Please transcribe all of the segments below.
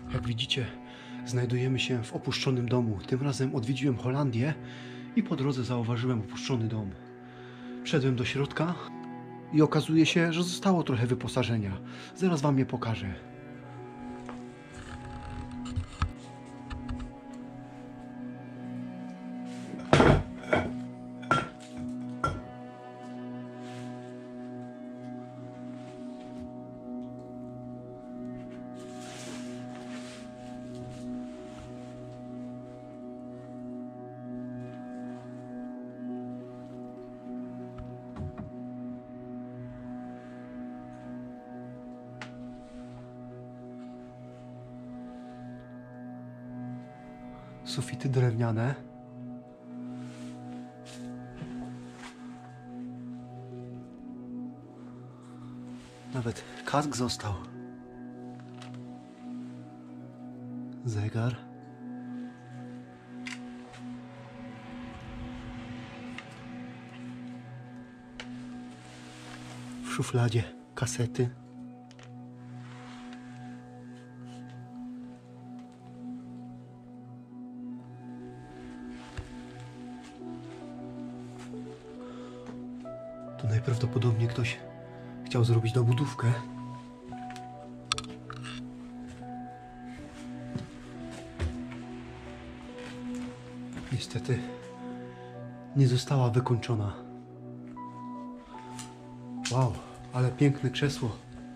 Jak widzicie, znajdujemy się w opuszczonym domu. Tym razem odwiedziłem Holandię i po drodze zauważyłem opuszczony dom. Wszedłem do środka i okazuje się, że zostało trochę wyposażenia. Zaraz wam je pokażę. Sufity drewniane. Nawet kask został. Zegar. W szufladzie kasety. Tu najprawdopodobniej ktoś chciał zrobić dobudówkę. Niestety nie została wykończona. Wow, ale piękne krzesło.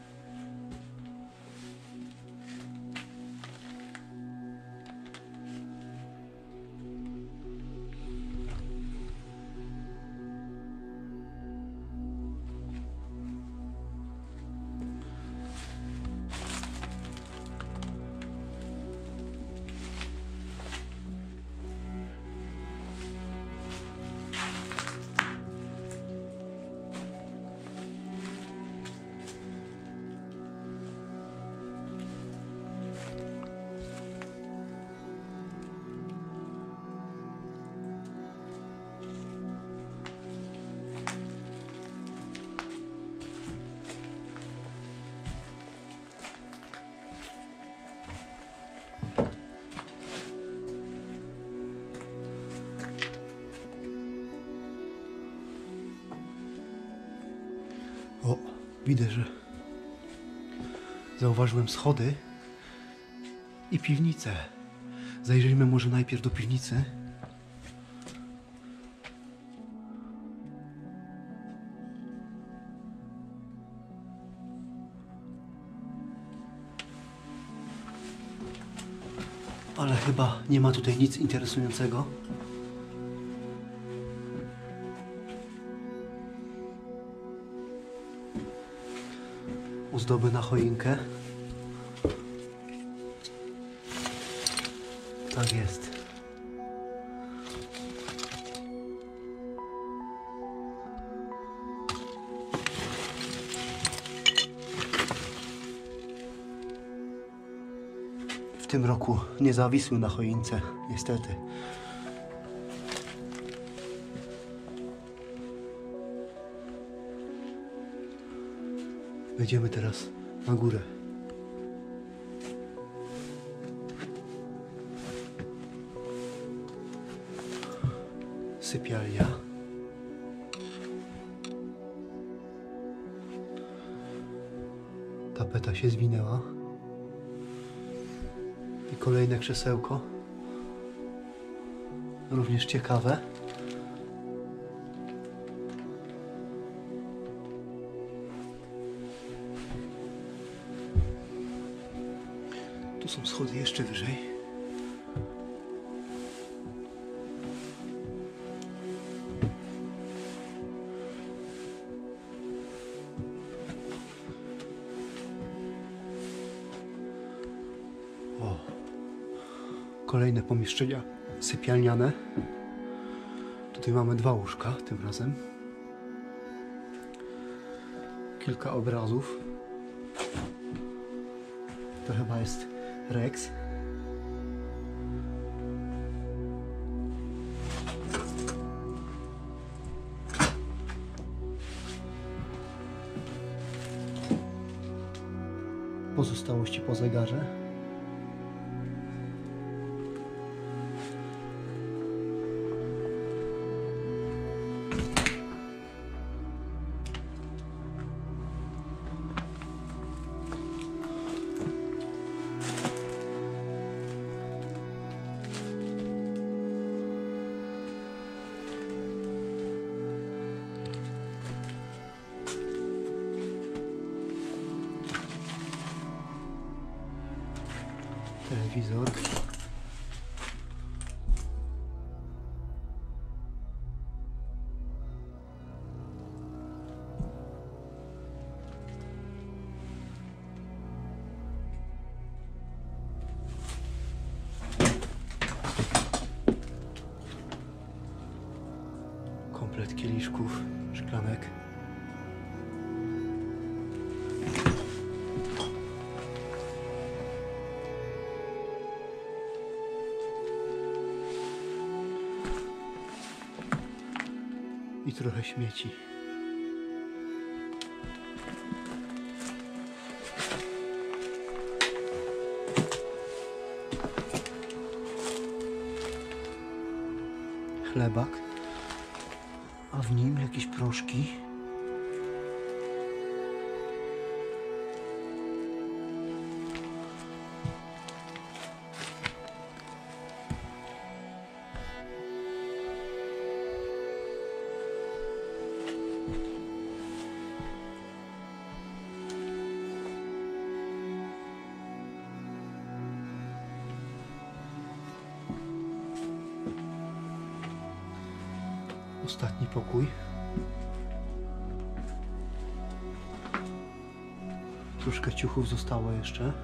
O, widzę, że zauważyłem schody i piwnicę. Zajrzyjmy może najpierw do piwnicy. Ale chyba nie ma tutaj nic interesującego. Ozdoby na choinkę. Tak jest. W tym roku nie zawisły na choince, niestety. Wejdziemy teraz na górę. Sypialnia. Tapeta się zwinęła. I kolejne krzesełko. Również ciekawe. Tu są schody jeszcze wyżej. O, kolejne pomieszczenia sypialniane. Tutaj mamy 2 łóżka tym razem. Kilka obrazów. To chyba jest Rex. Pozostałości po zegarze. Telewizor. Komplet kieliszków, szklanek. I trochę śmieci. Chlebak, a w nim jakieś proszki. Ostatni pokój. Troszkę ciuchów zostało jeszcze.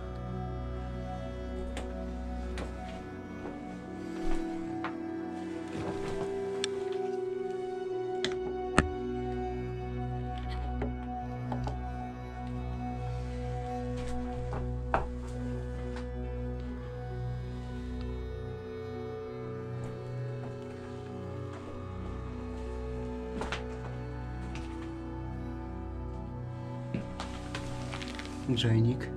Grzejnik.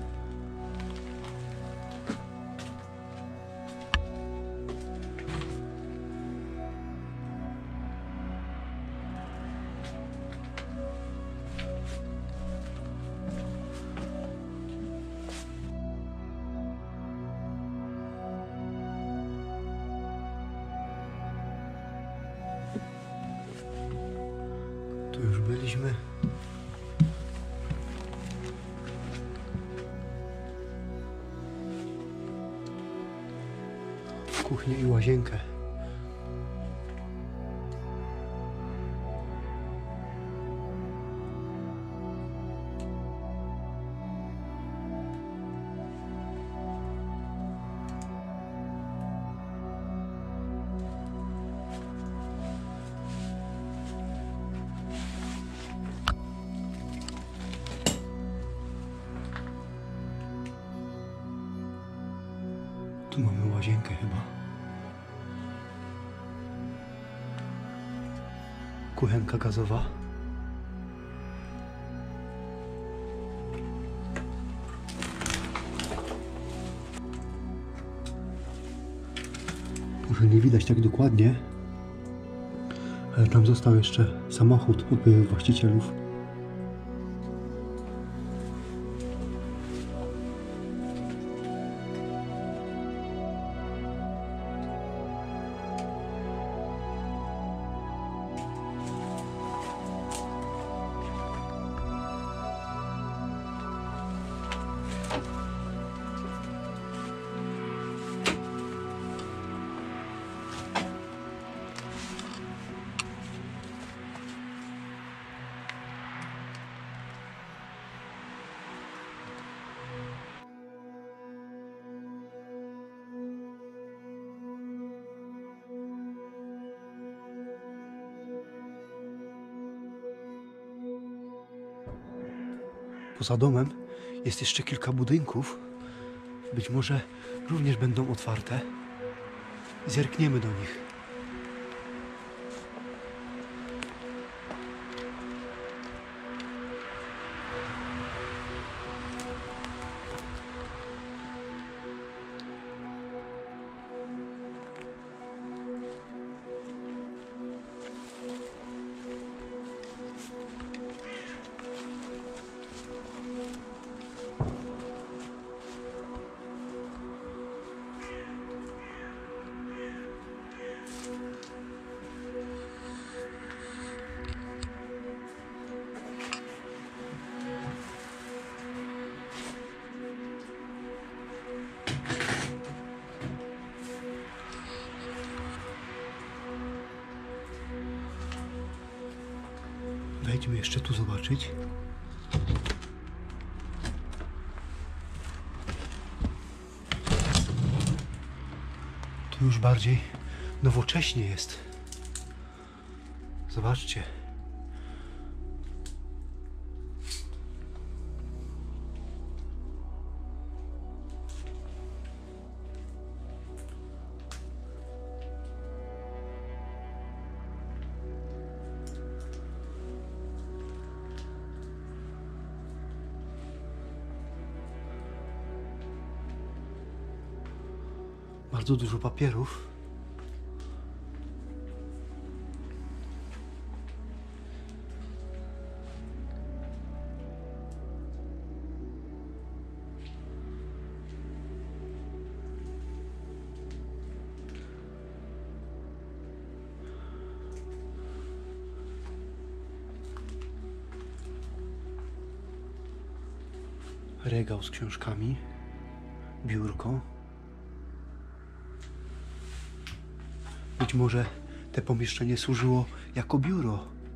Tu już byliśmy. Kuchnię i łazienkę. Tu mamy łazienkę chyba. Kuchenka gazowa. Może nie widać tak dokładnie, ale tam został jeszcze samochód od byłych właścicielów. Poza domem jest jeszcze kilka budynków. Być może również będą otwarte. Zerkniemy do nich. Wejdźmy jeszcze tu zobaczyć. Tu już bardziej nowocześnie jest. Zobaczcie. Bardzo dużo papierów. Regał z książkami. Biurko. Być może to pomieszczenie służyło jako biuro.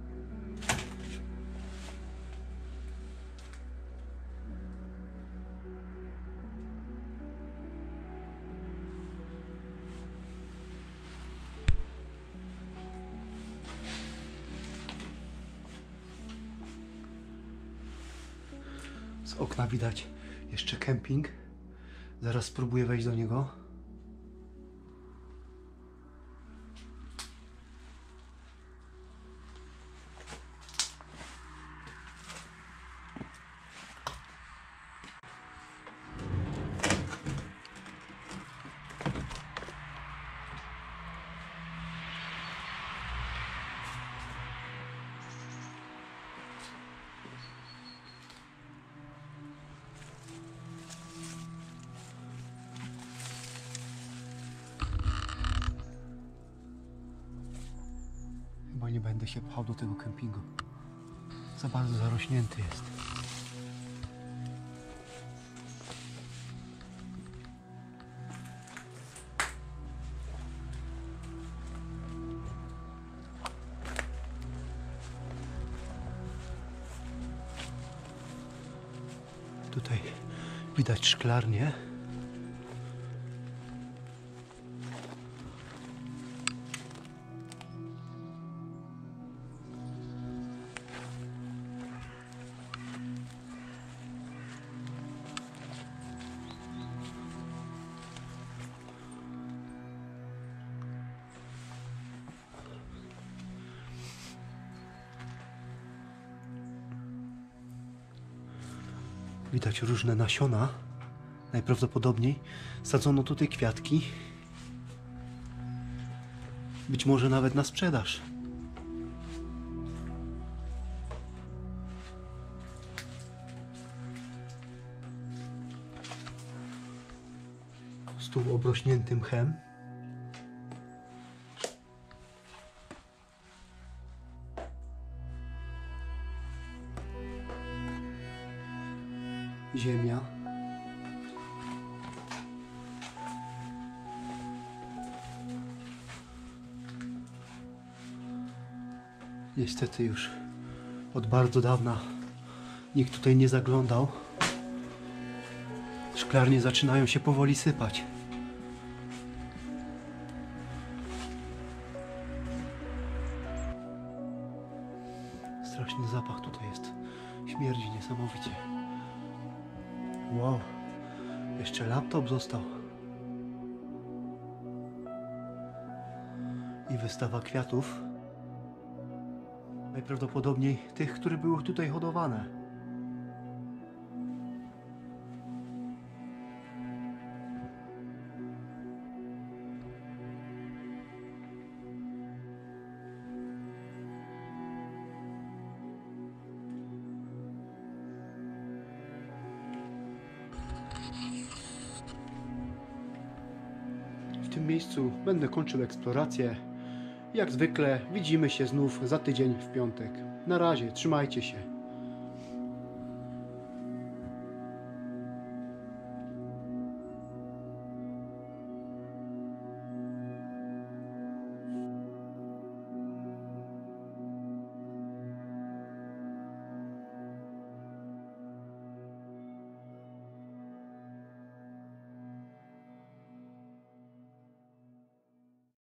Z okna widać jeszcze kemping. Zaraz spróbuję wejść do niego. Chyba nie będę się pchał do tego kempingu. Za bardzo zarośnięty jest. Tutaj widać szklarnię. Widać różne nasiona. Najprawdopodobniej sadzono tutaj kwiatki. Być może nawet na sprzedaż. Stół obrośnięty mchem. Ziemia. Niestety już od bardzo dawna nikt tutaj nie zaglądał. Szklarnie zaczynają się powoli sypać. Straszny zapach tutaj jest. Śmierdzi niesamowicie. Wow, jeszcze laptop został. I wystawa kwiatów. Najprawdopodobniej tych, które były tutaj hodowane. W tym miejscu będę kończył eksplorację. Jak zwykle widzimy się znów za tydzień w piątek. Na razie, trzymajcie się.